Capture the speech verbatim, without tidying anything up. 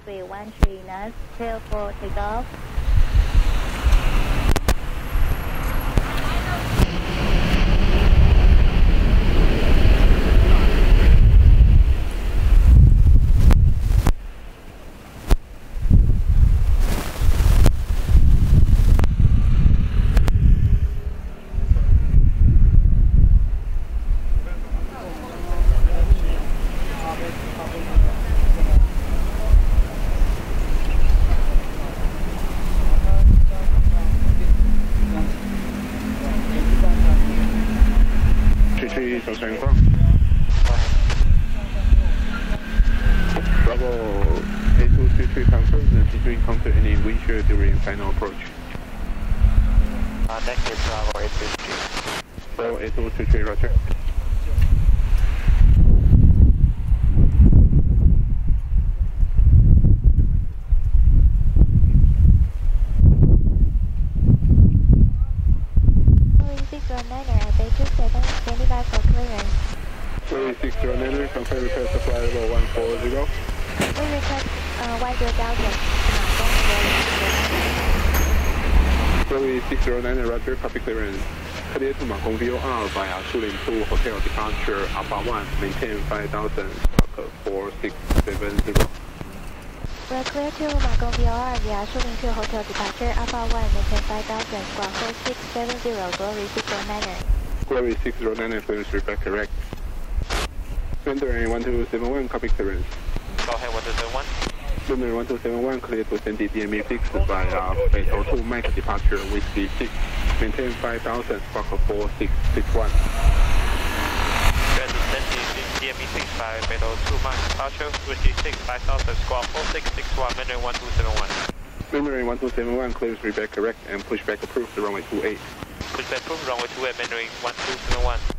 three one three knots, tail for takeoff. Bravo A two three three confirms and did you encounter any wind shear during final approach? Uh, negative, Bravo A two three three. Bravo A two three three, roger. six zero niner, confirm request to fly level one four zero. We request uh, one zero thousand. Chloe six zero niner, roger, copy clearance. Clear to Macon V O R via Shulin two Hotel Departure Alpha one, maintain five thousand, squawk four six seven zero. We're clear to Macon V O R via Shulin two Hotel Departure Alpha one, maintain five thousand, squawk four six seven zero, Glory six zero niner. Glory six zero niner, clearance repeat correct. Mandarin one two seven one, copy clearance. Go ahead, one two seven one. Mandarin one two seven one, clear to send D M E fix via Base zero two Mike departure with D six. Maintain five thousand, squawk four six six one. Clear to send D M E fix via Base zero two Mike departure with D six, five thousand, squawk four six six one, Mandarin one two seven one. Mandarin one two seven one, clearance repeat correct and pushback approved to runway two eight. Pushback approved, runway two eight, Mandarin one two seven one.